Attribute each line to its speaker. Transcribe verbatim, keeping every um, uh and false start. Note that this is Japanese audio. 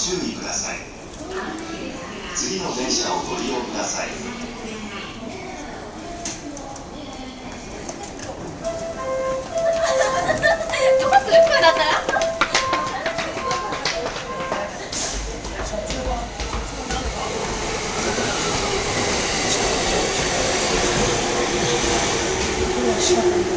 Speaker 1: 注意ください。次の電車をご利用ください。
Speaker 2: どうする？これだったら？
Speaker 3: 仕方ない。